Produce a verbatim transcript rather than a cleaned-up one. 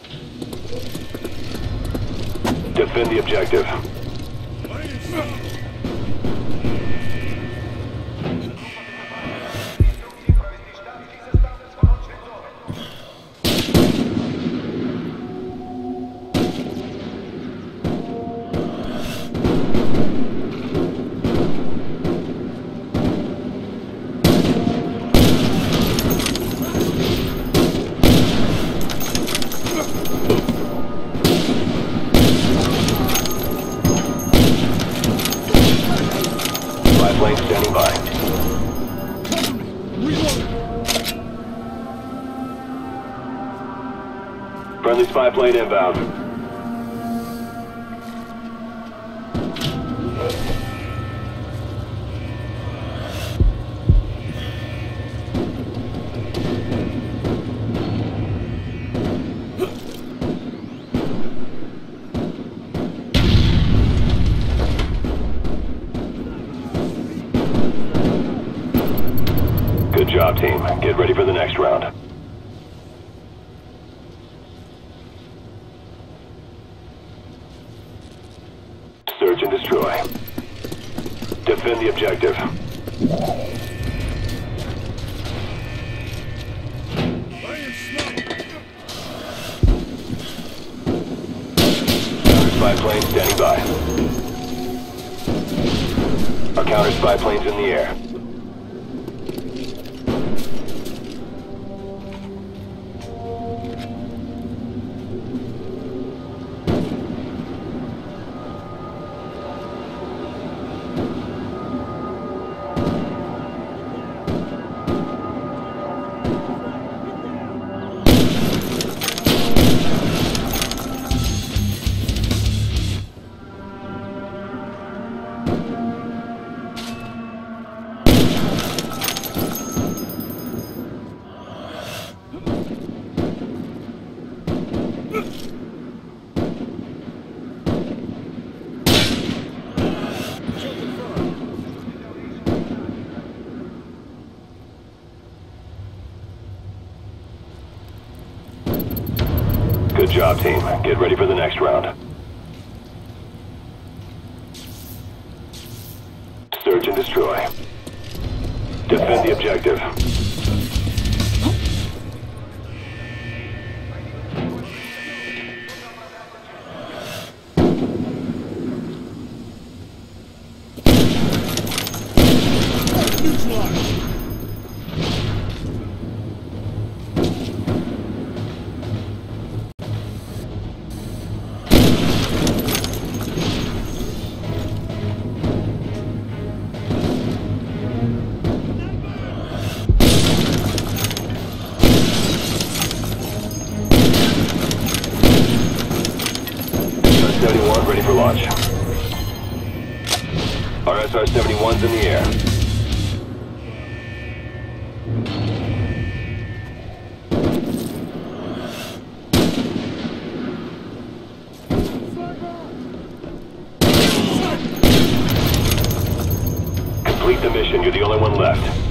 Defend the objective. Plane standing by. Friendly spy plane inbound. Good job, team. Get ready for the next round. Search and destroy. Defend the objective. Counter spy plane standing by. Our counter spy plane's in the air. Good job, team. Get ready for the next round. Search and destroy. Defend the objective. seventy-one ready for launch. Our S R seventy-one's in the air. Complete the mission. You're the only one left.